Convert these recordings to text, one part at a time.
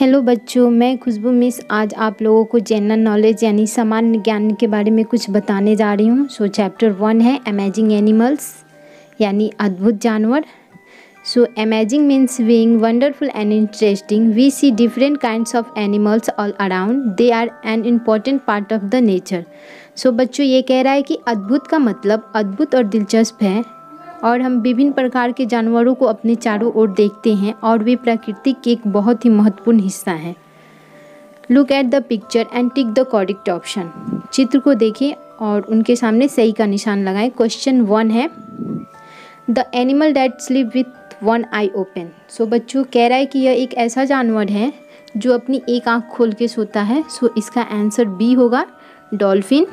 Hello बच्चों, मैं खुशबू miss आज आप लोगों को जनरल नॉलेज यानी सामान्य ज्ञान के बारे में कुछ बताने जा रही हूँ। चैप्टर 1 है अमेजिंग एनिमल्स यानी अद्भुत जानवर। Amazing means being wonderful and interesting. We see different kinds of animals all around. They are an important part of the nature. बच्चों ये कह रहा है कि अद्भुत का मतलब अद्भुत और दिलचस्प है और हम विभिन्न प्रकार के जानवरों को अपने चारों ओर देखते हैं और वे प्रकृति के एक बहुत ही महत्वपूर्ण हिस्सा हैं। Look at the picture and tick the correct option. चित्र को देखें और उनके सामने सही का निशान लगाएं। क्वेश्चन 1 है the animal that sleep with one eye open. बच्चों कह रहा है कि यह एक ऐसा जानवर है जो अपनी एक आँख खोल के सोता है। इसका आंसर बी होगा, डॉल्फिन।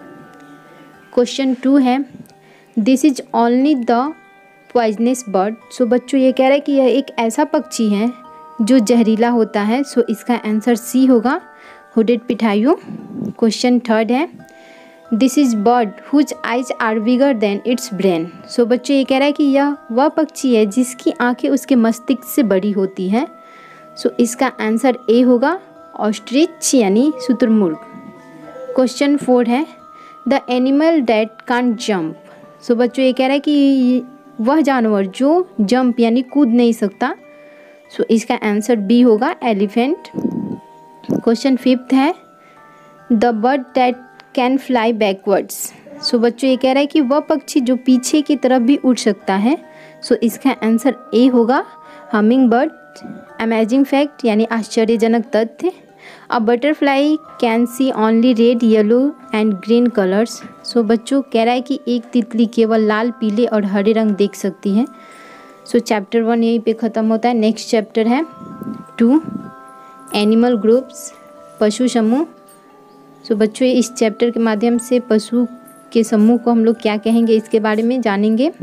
क्वेश्चन 2 है this is only the poisonous bird. बच्चों ये कह रहा है कि यह एक ऐसा पक्षी है जो जहरीला होता है। इसका आंसर सी होगा, हुडेड पिठाइयो। क्वेश्चन 3 है this is bird whose eyes are bigger than its brain. बच्चों ये कह रहा है कि यह वह पक्षी है जिसकी आंखें उसके मस्तिष्क से बड़ी होती हैं। इसका आंसर ए होगा, ऑस्ट्रिच यानी शुतुरमुर्ग। क्वेश्चन 4 है the animal that can't jump. बच्चों ये कह रहा है कि वह जानवर जो जंप यानी कूद नहीं सकता। इसका आंसर बी होगा, एलिफेंट। क्वेश्चन 5 है the bird that can fly backwards. बच्चों ये कह रहा है कि वह पक्षी जो पीछे की तरफ भी उड़ सकता है। इसका आंसर ए होगा, हमिंग बर्ड। अमेजिंग फैक्ट यानी आश्चर्यजनक तथ्य, a butterfly can see only red, yellow and green colours. बच्चों कह रहा है कि एक तितली केवल लाल, पीले और हरे रंग देख सकती है। चैप्टर 1 यहीं पे ख़त्म होता है। नेक्स्ट चैप्टर है 2 एनिमल ग्रुप्स, पशु समूह। बच्चों इस चैप्टर के माध्यम से पशु के समूह को हम लोग क्या कहेंगे इसके बारे में जानेंगे।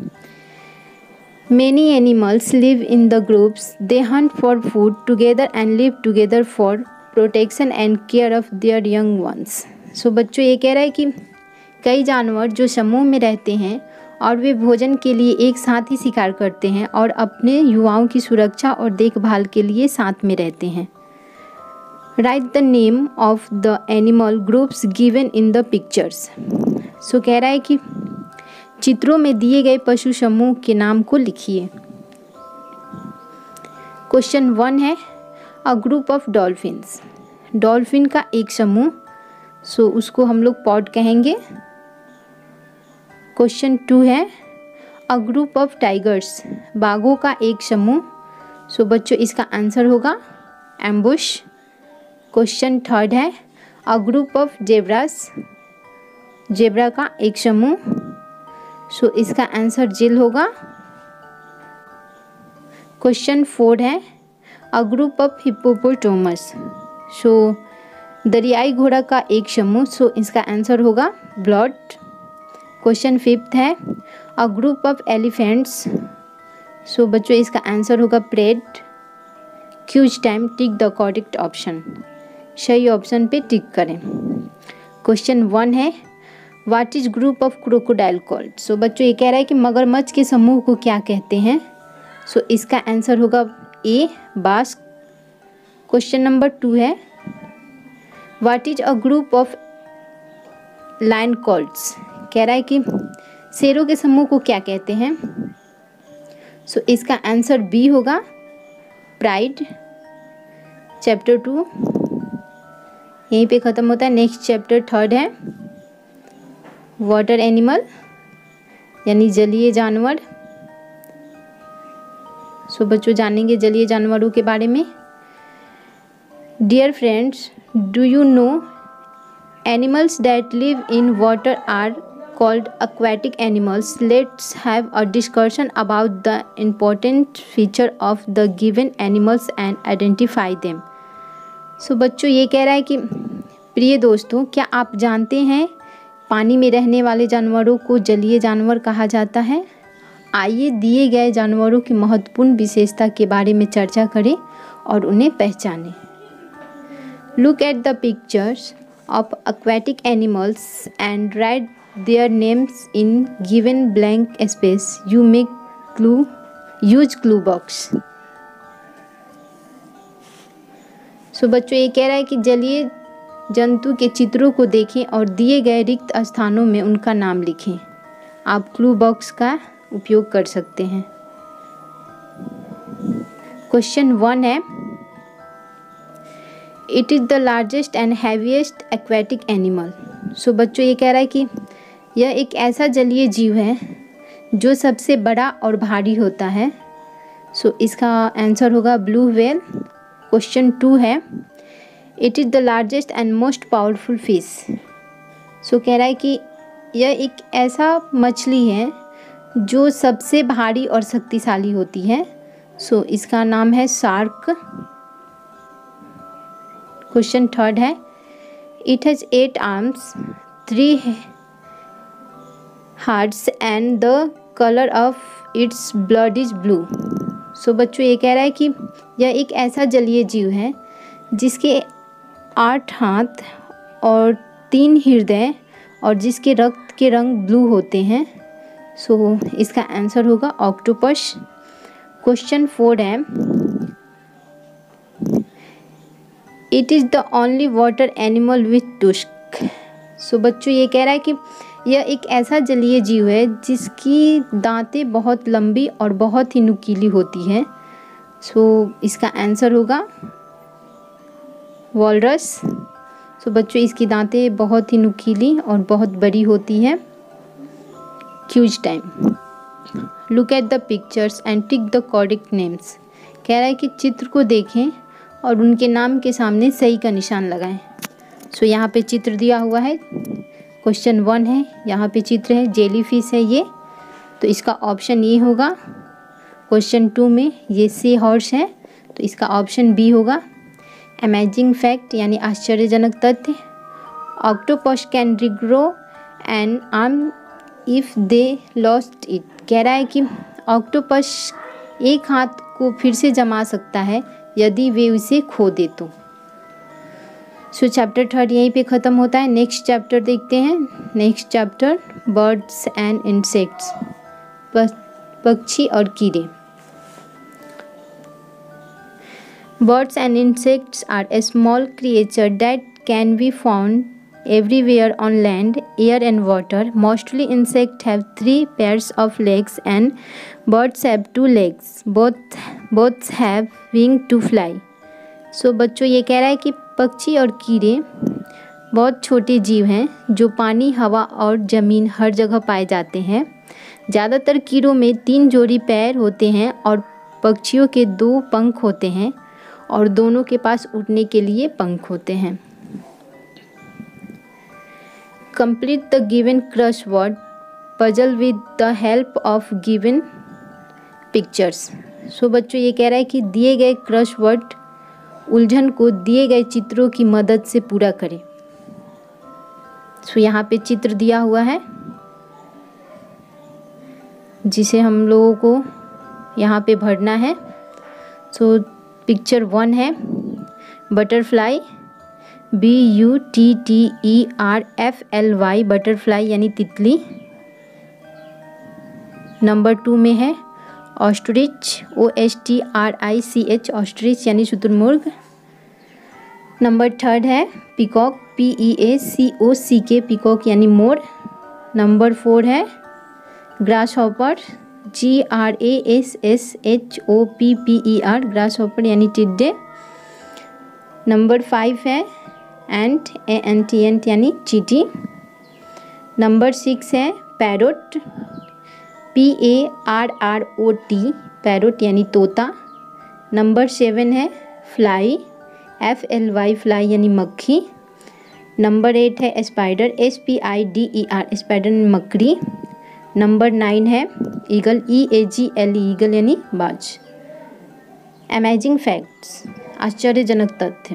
Many animals live in the groups. They hunt for food together and live together for protection and care of their young ones. बच्चों ये कह रहा है कि कई जानवर जो समूह में रहते हैं और वे भोजन के लिए एक साथ ही शिकार करते हैं और अपने युवाओं की सुरक्षा और देखभाल के लिए साथ में रहते हैं। Write the name of the animal groups given in the pictures. कह रहा है कि चित्रों में दिए गए पशु समूह के नाम को लिखिए। क्वेश्चन 1 है a group of dolphins. Dolphin का एक समूह, उसको हम लोग पॉड कहेंगे। क्वेश्चन 2 है अ ग्रुप ऑफ टाइगर्स। बाघों का एक समूह। बच्चों इसका आंसर होगा एम्बुश। क्वेश्चन 3 है a group of zebras. Zebra का एक समूह। इसका आंसर जिल होगा। क्वेश्चन 4 है अ ग्रुप ऑफ हिप्पोपोटामस। दरियाई घोड़ा का एक समूह। इसका आंसर होगा ब्लड। क्वेश्चन 5 है अ ग्रुप ऑफ एलिफेंट्स। बच्चों इसका आंसर होगा pride. Quiz time, tick the correct option. सही ऑप्शन पे टिक करें। क्वेश्चन 1 है what is group of crocodile called. बच्चों ये कह रहा है कि मगरमच्छ के समूह को क्या कहते हैं। इसका आंसर होगा ए, बास्क। क्वेश्चन नंबर 2 है what is a group of lion called. कह रहा है कि शेरों के समूह को क्या कहते हैं। इसका आंसर बी होगा, प्राइड। चैप्टर 2 यहीं पे ख़त्म होता है। नेक्स्ट चैप्टर 3 है वाटर एनिमल यानी जलीय जानवर। बच्चों जानेंगे जलीय जानवरों के बारे में। Dear friends, do you know animals that live in water are called aquatic animals. Let's have a discussion about the important feature of the given animals and identify them. बच्चों ये कह रहा है कि प्रिय दोस्तों, क्या आप जानते हैं पानी में रहने वाले जानवरों को जलीय जानवर कहा जाता है। आइए दिए गए जानवरों की महत्वपूर्ण विशेषता के बारे में चर्चा करें और उन्हें पहचानें। Look at the pictures of aquatic animals and write their names in given blank space. You may use clue box. So बच्चों ये कह रहा है कि जलीय जंतु के चित्रों को देखें और दिए गए रिक्त स्थानों में उनका नाम लिखें। आप क्लू बॉक्स का उपयोग कर सकते हैं। क्वेश्चन 1 है, it is the largest and heaviest aquatic animal. So बच्चों ये कह रहा है कि यह एक ऐसा जलीय जीव है जो सबसे बड़ा और भारी होता है। सो इसका आंसर होगा ब्लू व्हेल। क्वेश्चन 2 है, it is the largest and most powerful fish. So कह रहा है कि यह एक ऐसा मछली है जो सबसे भारी और शक्तिशाली होती है। सो इसका नाम है शार्क। क्वेश्चन 3 है, it has 8 arms, 3 hearts and the colour of its blood is blue. So बच्चों ये कह रहा है कि यह एक ऐसा जलीय जीव है जिसके 8 हाथ और 3 हृदय और जिसके रक्त के रंग ब्लू होते हैं। सो इसका आंसर होगा ऑक्टोपस। क्वेश्चन 4 है, it is the only water animal with tusk. So बच्चों ये कह रहा है कि यह एक ऐसा जलीय जीव है जिसकी दांतें बहुत लंबी और बहुत ही नुकीली होती हैं। सो इसका आंसर होगा वॉलरस। सो बच्चों इसकी दांतें बहुत ही नुकीली और बहुत बड़ी होती हैं। Quiz time. Look at the pictures and tick the correct names. कह रहा है कि चित्र को देखें और उनके नाम के सामने सही का निशान लगाएं। सो यहाँ पे चित्र दिया हुआ है। क्वेश्चन 1 है, यहाँ पे चित्र है, जेली फिश है ये, तो इसका ऑप्शन ए होगा। क्वेश्चन 2 में ये सी हॉर्स है, तो इसका ऑप्शन बी होगा। अमेजिंग फैक्ट यानी आश्चर्यजनक तथ्य, octopus can regrow an arm if they lost it. कह रहा है कि ऑक्टोपस एक हाथ को फिर से जमा सकता है यदि वे उसे खो दे तो। सो चैप्टर 3 यहीं पे ख़त्म होता है। नेक्स्ट चैप्टर देखते हैं। Next chapter birds and insects, पक्षी और कीड़े। Birds and insects are a small creature that can be found everywhere on land, air and water. Mostly insects have 3 pairs of legs and birds have 2 legs. Both have wings to fly. So बच्चों ये कह रहा है कि पक्षी और कीड़े बहुत छोटे जीव हैं जो पानी, हवा और ज़मीन हर जगह पाए जाते हैं। ज़्यादातर कीड़ों में 3 जोड़ी पैर होते हैं और पक्षियों के 2 पंख होते हैं और दोनों के पास उड़ने के लिए पंख होते हैं। Complete the given crossword puzzle with the help of given pictures. So बच्चों ये कह रहा है कि दिए गए क्रश वर्ड उलझन को दिए गए चित्रों की मदद से पूरा करें। सो यहाँ पे चित्र दिया हुआ है जिसे हम लोगों को यहाँ पे भरना है। सो पिक्चर 1 है बटरफ्लाई, BUTTERFLY बटरफ्लाई यानी तितली। नंबर 2 में है ऑस्ट्रिच, OSTRICH ऑस्ट्रिच यानी शुतुरमुर्ग। नंबर 3 है पीकॉक, PEACOCK पीकॉक यानी मोर। नंबर 4 है grasshopper, GRASSHOPPER grasshopper यानी टिड्डे। नंबर 5 है एंट, ANT यानी चींटी। नंबर 6 है पैरोट, PARROT पैरोट यानी तोता। नंबर 7 है फ्लाई, FLY फ्लाई यानी मक्खी। नंबर 8 है स्पाइडर, SPIDER स्पाइडर यानी मकड़ी। नंबर 9 है ईगल, EAGLE ईगल यानी बाज। अमेजिंग फैक्ट्स आश्चर्यजनक तथ्य,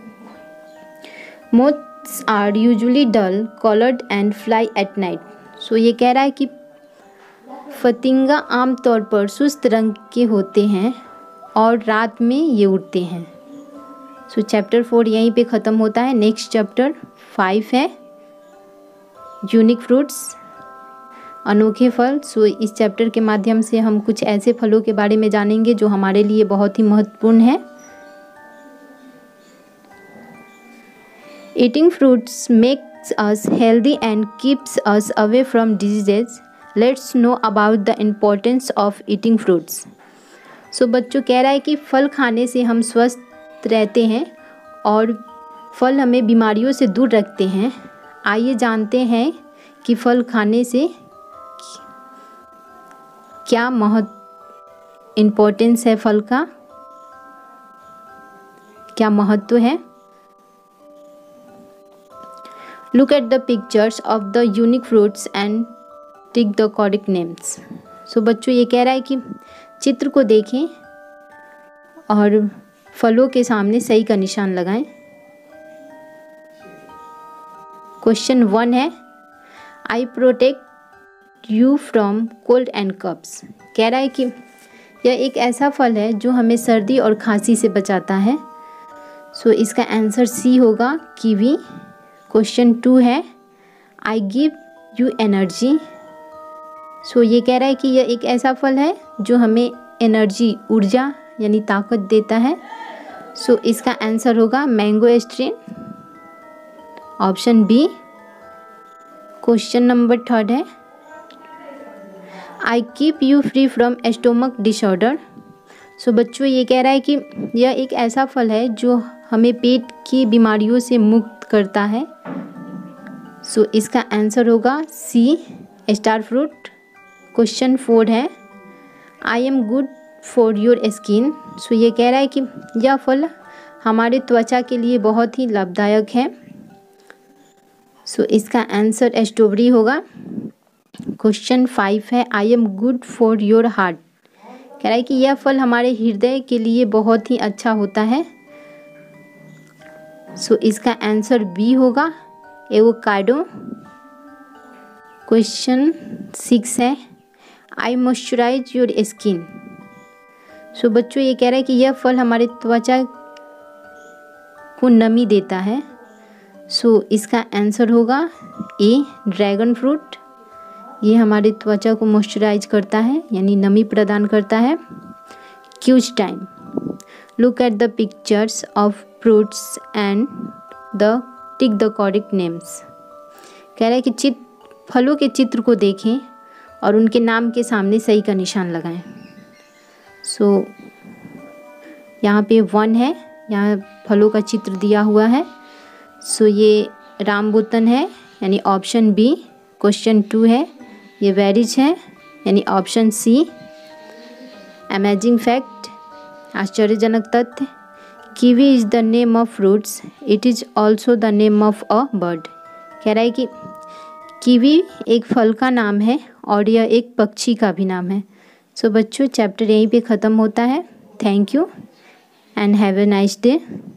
moths are usually dull coloured and fly at night. So ये कह रहा है कि फतिंगा आमतौर पर सुस्त रंग के होते हैं और रात में ये उड़ते हैं। सो चैप्टर 4 यहीं पे ख़त्म होता है। नेक्स्ट चैप्टर 5 है यूनिक फ्रूट्स, अनोखे फल। सो इस चैप्टर के माध्यम से हम कुछ ऐसे फलों के बारे में जानेंगे जो हमारे लिए बहुत ही महत्वपूर्ण है। Eating fruits makes us healthy and keeps us away from diseases. Let's know about the importance of eating fruits. सो बच्चों कह रहा है कि फल खाने से हम स्वस्थ रहते हैं और फल हमें बीमारियों से दूर रखते हैं। आइए जानते हैं कि फल खाने से क्या इम्पोर्टेंस है, फल का क्या महत्व है। Look at the pictures of the unique fruits and tick the correct names. सो बच्चों ये कह रहा है कि चित्र को देखें और फलों के सामने सही का निशान लगाएं। क्वेश्चन 1 है, I protect you from cold and coughs. कह रहा है कि यह एक ऐसा फल है जो हमें सर्दी और खांसी से बचाता है। सो इसका आंसर सी होगा, कीवी। क्वेश्चन 2 है, I give you energy. So ये कह रहा है कि यह एक ऐसा फल है जो हमें एनर्जी, ऊर्जा यानी ताकत देता है। सो इसका आंसर होगा mangosteen, option B. Question number 3 है, I keep you free from stomach disorder. So बच्चों ये कह रहा है कि यह एक ऐसा फल है जो हमें पेट की बीमारियों से मुक्त करता है। सो इसका आंसर होगा सी, स्टार फ्रूट। क्वेश्चन 4 है, I am good for your skin. So ये कह रहा है कि यह फल हमारे त्वचा के लिए बहुत ही लाभदायक है। सो इसका आंसर स्ट्रॉबेरी होगा। क्वेश्चन 5 है, I am good for your heart. कह रहा है कि यह फल हमारे हृदय के लिए बहुत ही अच्छा होता है। सो इसका आंसर बी होगा, एवोकाडो। क्वेश्चन 6 है, I moisturise your skin. So बच्चों ये कह रहा है कि यह फल हमारे त्वचा को नमी देता है। सो इसका आंसर होगा ए, ड्रैगन फ्रूट। ये हमारे त्वचा को मॉइस्चराइज करता है यानी नमी प्रदान करता है। Quiz time, look at the pictures of fruits and the tick the correct names. कह रहा है कि फलों के चित्र को देखें और उनके नाम के सामने सही का निशान लगाएं। सो यहाँ पे 1 है, यहाँ फलों का चित्र दिया हुआ है। सो ये रामबुतन है यानी ऑप्शन बी। क्वेश्चन 2 है, ये बेरीज है यानी ऑप्शन सी। अमेजिंग फैक्ट, आश्चर्यजनक तथ्य, kiwi is the name of fruits, it is also the name of a bird. कह रहा है कि कीवी एक फल का नाम है और यह एक पक्षी का भी नाम है। सो बच्चों चैप्टर यहीं पे ख़त्म होता है। Thank you and have a nice day.